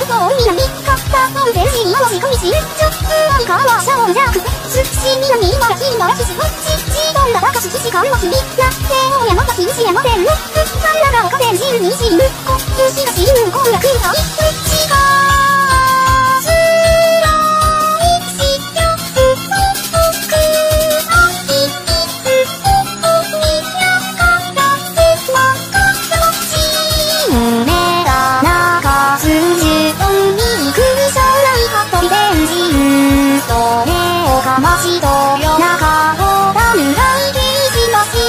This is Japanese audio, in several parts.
ると南かった本線市今もし込みしるちょなんかはシャオンジャークすし南今がひまらきすごちどんだかしきしかんのひびなせおやまたきしやまてんのさんらがおかてんしるにしるこうしがしるこうやくいたいちか街と夜中をだぬらいけしまし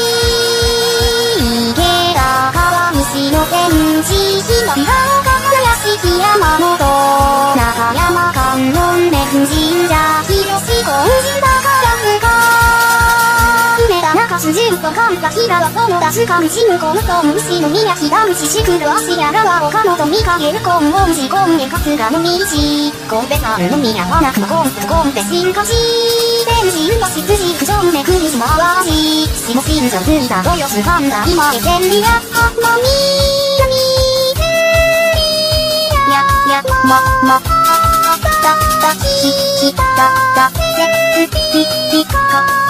池田川西の天地ひまりが輝しき山本中山観音目神社広し高人だからふか梅田中洲十と神田平は友達か虫むこむとむしの宮平虫しくる足やらは岡本見かけるコンモンジコンエカツガの道コンペサルの宮はなくのコンプコンペ進化し天神の羊九条めくりしまわししもしんじゃついた豊洲神田今へ千里やはまみやみやまたきたせぴか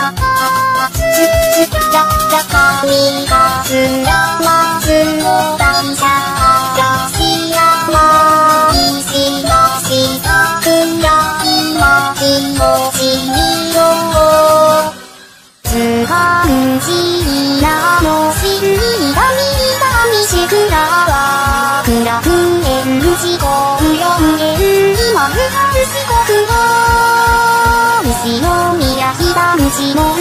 つやかみかつやまつのだんしゃやしやまいしましさくやいまきもちみろつかんじなのしんだみだみしくらはくらくえんじこうよんえん今うはうしこくは西の宮ひだむしの